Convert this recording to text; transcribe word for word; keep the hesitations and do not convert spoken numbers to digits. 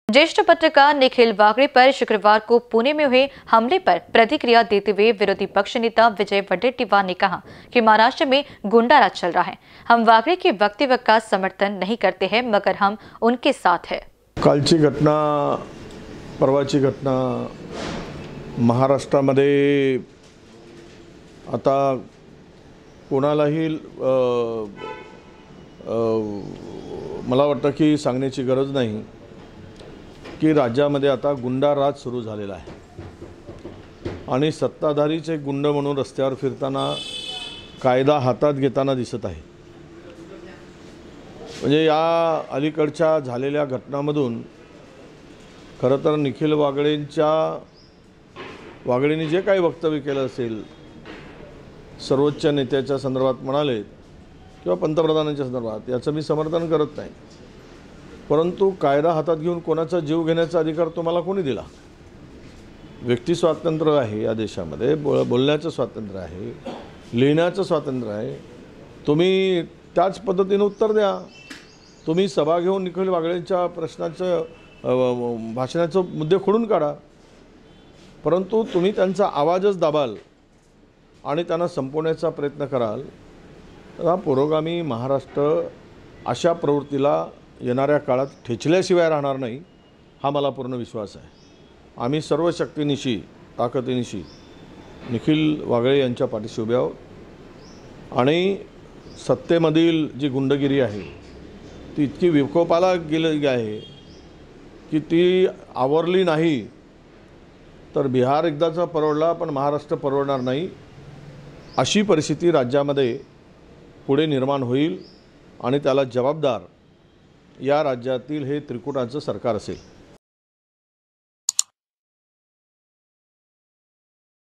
ज्येष्ठ पत्रकार निखिल वागड़े पर शुक्रवार को पुणे में हुए हमले पर प्रतिक्रिया देते हुए विरोधी पक्ष नेता विजय वडेट्टीवार ने कहा कि महाराष्ट्र में गुंडा राज चल रहा है। हम वागड़े के वक्तव्य का समर्थन नहीं करते हैं, मगर हम उनके साथ हैं। कालची घटना, परवाची घटना महाराष्ट्रामध्ये आता कोणालाही अ, अ, मला वाटतं की सांगण्याची गरज नाही की राज्यामध्ये आता गुंडा राज सुरू झालेला आहे आणि सत्ताधारीचे गुंड म्हणून रस्त्यावर फिरताना कायदा हातात घेताना दिसत आहे। म्हणजे या अलीकडच्या झालेल्या घटनांमधून खरं तर निखिल वागळेंच्या वागळेंनी जे काही वक्तव्य केलं असेल, सर्वोच्च नेत्याच्या संदर्भात म्हणाले किंवा पंतप्रधानांच्या संदर्भात, याचं मी समर्थन करत नाही। परंतु कायदा हातात घेऊन कोणाचा जीव घेण्याचा अधिकार तुम्हाला कोणी दिला? व्यक्ती स्वातंत्र्य आहे या देशामध्ये, बोल बोलण्याचं स्वातंत्र्य आहे, लिहिण्याचं स्वातंत्र्य आहे। तुम्ही त्याच पद्धतीने उत्तर द्या। तुम्ही सभा घेऊन निखिल वागळेंच्या प्रश्नाचं भाषणाचं मुद्दे खोडून काढा, परंतु तुम्ही त्यांचा आवाजच दाबाल आणि त्यांना संपवण्याचा प्रयत्न कराल तर पुरोगामी महाराष्ट्र अशा प्रवृत्तीला येणाऱ्या काळात ठेचल्याशिवाय राहणार नाही, हा मला पूर्ण विश्वास आहे। आम्ही सर्व शक्तीनिशी, ताकदीनिशी निखिल वागळे यांच्या पाठीशी उभे आहोत आणि सत्तेमधील जी गुंडगिरी आहे ती इतकी विकोपाला गेली आहे की ती आवरली नाही तर बिहार एकदाचा परवडला पण महाराष्ट्र परवडणार नाही, अशी परिस्थिती राज्यामध्ये पुढे निर्माण होईल आणि त्याला जबाबदार या राज्यातील हे त्रिकुटाचं सरकार असेल।